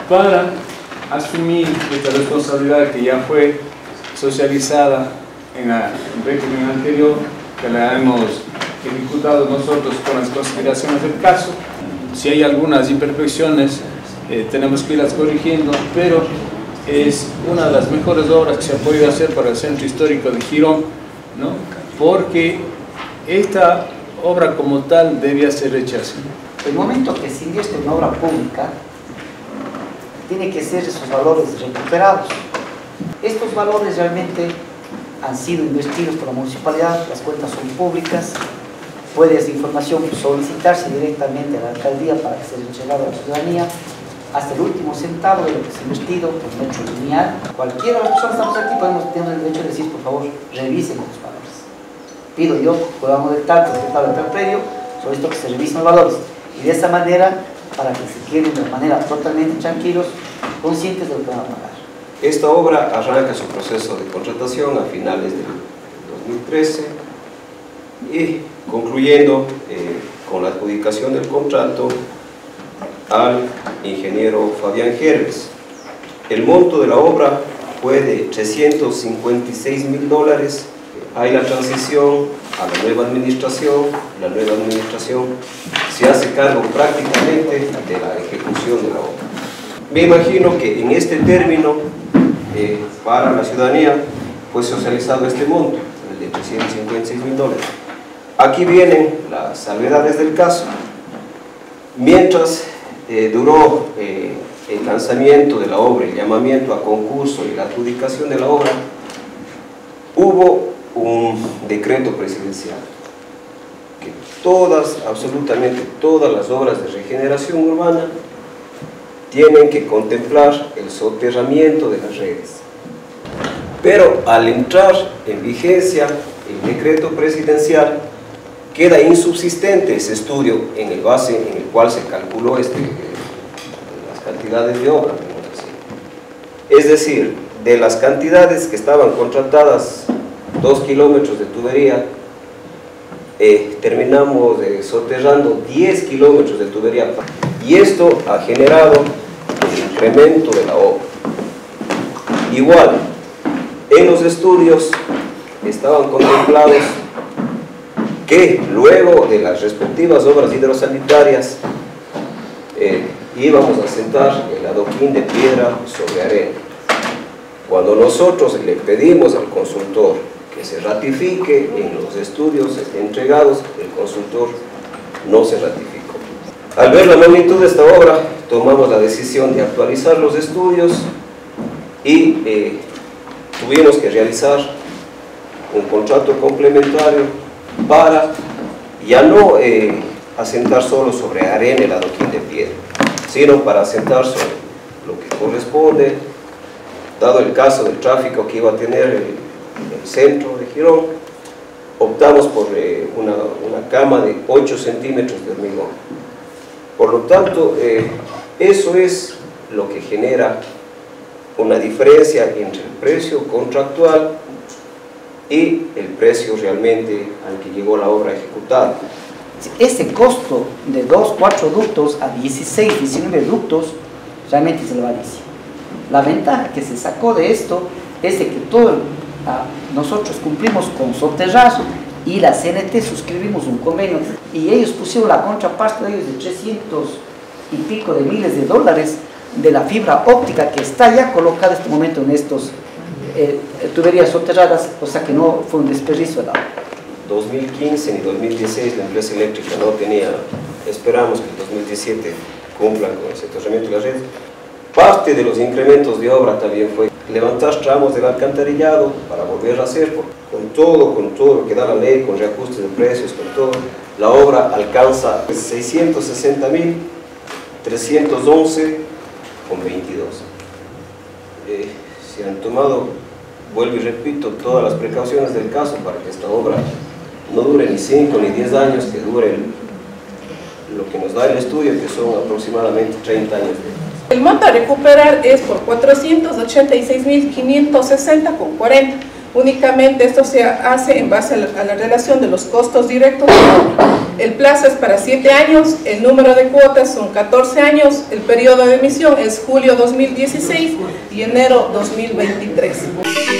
para asumir esta responsabilidad que ya fue socializada en el régimen anterior, que la hemos ejecutado nosotros con las consideraciones del caso. Si hay algunas imperfecciones, tenemos que irlas corrigiendo, pero es una de las mejores obras que se ha podido hacer para el centro histórico de Girón, ¿no? Porque esta obra como tal debía ser rechazada. El momento que se invierte en obra pública, tiene que ser esos valores recuperados. Estos valores realmente han sido invertidos por la municipalidad, las cuentas son públicas, puede esa información solicitarse directamente a la alcaldía para que sea entregada a la ciudadanía, hasta el último centavo de lo que se ha invertido por un hecho lineal. Cualquiera de las personas que estamos aquí podemos tener el derecho de decir, por favor, revisen los valores. Pido yo, podamos del tanto, secretario del predio, sobre esto que se revisen los valores. Y de esta manera, para que se queden de manera totalmente tranquilos, conscientes de lo que van a pagar. Esta obra arranca su proceso de contratación a finales del 2013 y concluyendo con la adjudicación del contrato al ingeniero Fabián Gerves. El monto de la obra fue de $356.000. Hay la transición a la nueva administración. La nueva administración se hace cargo prácticamente de la ejecución de la obra. Me imagino que en este término, para la ciudadanía, fue socializado este monto, el de $356.000. Aquí vienen las salvedades del caso. Mientras duró el lanzamiento de la obra, el llamamiento a concurso y la adjudicación de la obra, hubo un decreto presidencial que absolutamente todas las obras de regeneración urbana tienen que contemplar el soterramiento de las redes. Pero al entrar en vigencia el decreto presidencial, queda insubsistente ese estudio en el base en el cual se calculó las cantidades de obra. Es decir, de las cantidades que estaban contratadas, 2 kilómetros de tubería, terminamos soterrando 10 kilómetros de tubería, y esto ha generado el incremento de la obra. Igual, en los estudios estaban contemplados que luego de las respectivas obras hidrosanitarias íbamos a sentar el adoquín de piedra sobre arena. Cuando nosotros le pedimos al consultor que se ratifique en los estudios entregados, el consultor no se ratificó. Al ver la magnitud de esta obra, tomamos la decisión de actualizar los estudios y tuvimos que realizar un contrato complementario para ya no asentar solo sobre arena el adoquín de piedra, sino para asentar sobre lo que corresponde, dado el caso del tráfico que iba a tener el centro de Girón. Optamos por una cama de 8 centímetros de hormigón. Por lo tanto, eso es lo que genera una diferencia entre el precio contractual y el precio realmente al que llegó la obra ejecutada. Ese costo de 4 ductos a 16, 19 ductos realmente es elevadísimo. La ventaja que se sacó de esto es de que nosotros cumplimos con soterrar y la CNT suscribimos un convenio y ellos pusieron la contraparte de ellos de 300 y pico de miles de dólares de la fibra óptica que está ya colocada en este momento en estos tuberías soterradas, o sea que no fue un desperdicio de agua. 2015 ni 2016 la empresa eléctrica no tenía, esperamos que en 2017 cumplan con el soterramiento de las redes. Parte de los incrementos de obra también fue levantar tramos del alcantarillado para volver a hacer, con todo lo que da la ley, con reajustes de precios, con todo. La obra alcanza 660.311,22. Se han tomado, vuelvo y repito, todas las precauciones del caso para que esta obra no dure ni 5 ni 10 años, que dure lo que nos da el estudio, que son aproximadamente 30 años de... El monto a recuperar es por 486.560,40. Únicamente esto se hace en base a la relación de los costos directos. El plazo es para 7 años, el número de cuotas son 14 años, el periodo de emisión es julio 2016 y enero 2023.